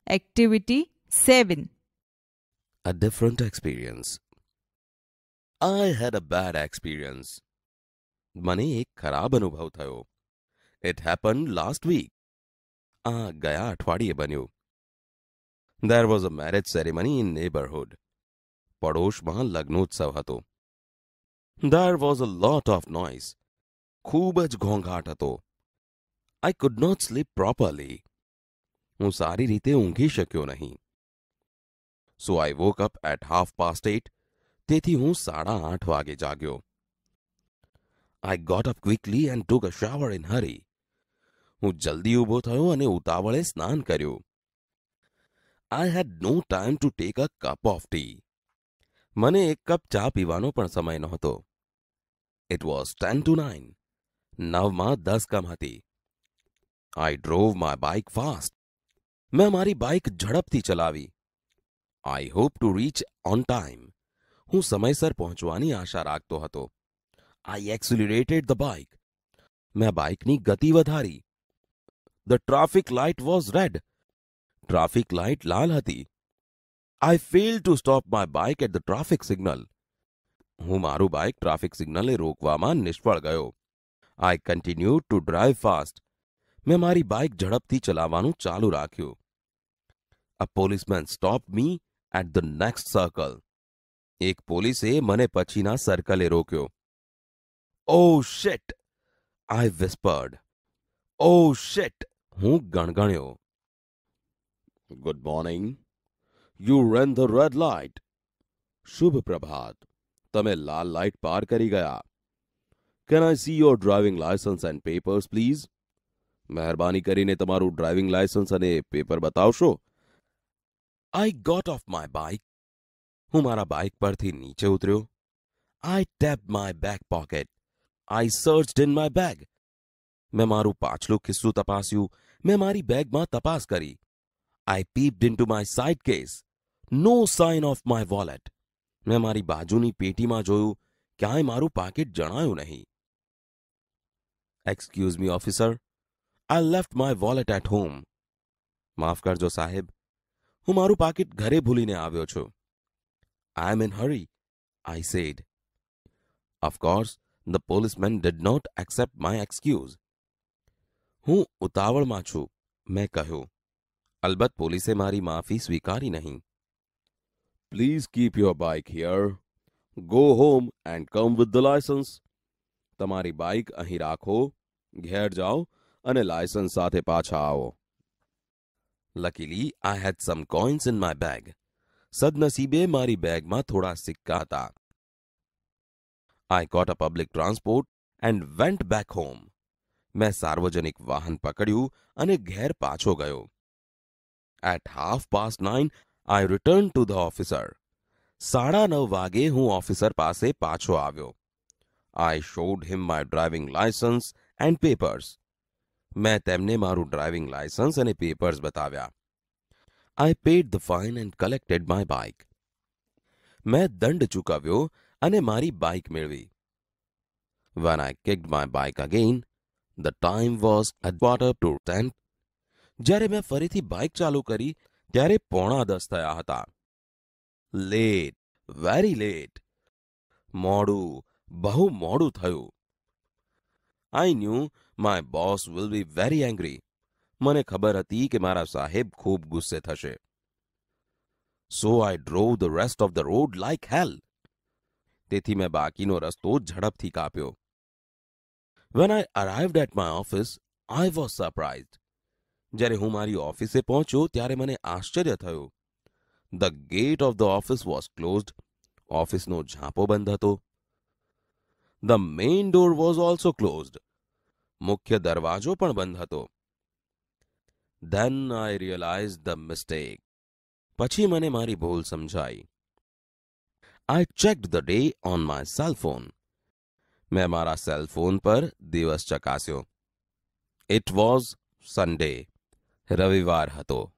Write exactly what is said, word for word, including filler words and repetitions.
Activity seven. A different experience. I had a bad experience. મને એક ખરાબ અનુભવ થયો. It happened last week. આ ગયા અઠવાડિયે બન્યું. There was a marriage ceremony in neighborhood. પડોશમાં લગ્નોત્સવ હતો. There was a lot of noise. ખૂબ જ ઘોંઘાટ હતો. I could not sleep properly. હું સારી રીતે ઊંઘી શક્યો નહીં. So I woke up at half past eight. તેથી હું સાડા આઠ વાગે જાગ્યો. I got up quickly and took a shower in hurry. હું જલ્દી ઊભો થયો અને ઉતાવળે સ્નાન કર્યું. I had no time to take a cup of tea. મને એક કપ ચા પીવાનો પણ સમય નહોતો. It was ten to nine. નવમાં દસ કમ હતી. I drove my bike fast. મેં મારી બાઇક ઝડપથી ચલાવી. I hope to reach on time. હું સમયસર પહોંચવાની આશા રાખતો હતો. I accelerated the bike. મેં બાઇકની ગતિ વધારી. The traffic light was red. Traffic light લાલ હતી. I failed to stop my bike at the traffic signal. હું મારું બાઇક ટ્રાફિક સિગ્નલે રોકવામાં નિષ્ફળ ગયો. I continued to drive fast. મેં મારી બાઇક ઝડપથી ચલાવવાનું ચાલુ રાખ્યું. A policeman stopped me at the next circle. એક પોલીસે મને પછીના સર્કલે રોક્યો. Oh shit! I whispered. Oh shit! હું ગણગણ્યો. Good morning. You ran the red light. શુભ પ્રભાત. તમે લાલ લાઇટ પાર કરી ગયા. Can I see your driving license and papers, please? મહેરબાની કરીને તમારું ડ્રાઇવિંગ લાયસન્સ અને પેપર બતાવશો. I got off my bike. હું મારા બાઇક પરથી નીચે ઉતર્યો. I tapped my back pocket. I searched in my bag. મેં મારું પાછલું ખિસ્સું તપાસ્યું. મેં મારી બેગમાં તપાસ કરી. I peeped into my side case. No sign of my wallet. મેં મારી બાજુની પેટીમાં જોયું. ક્યાંય મારું પાકીટ જણાયું નહીં. Excuse me, officer. I left my wallet at home. માફ કરજો સાહેબ. હું મારું પાકીટ ઘરે ભૂલીને આવ્યો છું. I am in hurry, I said. Of course, the policeman did not accept my excuse. હું ઉતાવળમાં છું, મેં કહ્યું. અલબત્ત પોલીસે મારી માફી સ્વીકારી નહીં. Please keep your bike here. Go home and come with the license. તમારી બાઇક અહીં રાખો, ઘેર જાઓ અને લાયસન્સ સાથે પાછા આવો. Luckily, I had some coins in my bag. સદનસીબે મારી બેગમાં થોડા સિક્કા હતા. I caught a public transport and went back home. મેં સાર્વજનિક વાહન પકડ્યું અને ઘેર પાછો ગયો. At half past nine, I returned to the officer. સાડા નવ વાગે હું ઓફિસર પાસે પાછો આવ્યો. I showed him my driving license and papers. મેં તેમને મારું ડ્રાઇવિંગ લાયસન્સ અને પેપર્સ બતાવ્યા. I paid the fine and collected my bike. મેં દંડ ચૂકવ્યો અને મારી બાઇક મેળવી. When I kicked my bike again, the time was at quarter to ten. જ્યારે મેં ફરીથી બાઇક ચાલુ કરી ત્યારે પોણા દસ થયા હતા. Late, very late. મોડું, બહુ મોડું થયું. I knew my boss will be very angry. મને ખબર હતી કે મારા સાહેબ ખૂબ ગુસ્સે થશે. So I drove the rest of the road like hell. તેથી મેં બાકીનો રસ્તો ઝડપથી કાપ્યો. When I arrived at my office, I was surprised. જ્યારે હું મારી ઓફિસે પહોંચ્યો ત્યારે મને આશ્ચર્ય થયું. The gate of the office was closed. ઓફિસનો ઝાંપો બંધ હતો. The main door was also closed. મુખ્ય દરવાજો પણ બંધ હતો. Then I realized the mistake. પછી મને મારી ભૂલ સમજાઈ. I checked the day on my cell phone. મેં મારા સેલ ફોન પર દિવસ ચકાસ્યો. It was Sunday. રવિવાર હતો.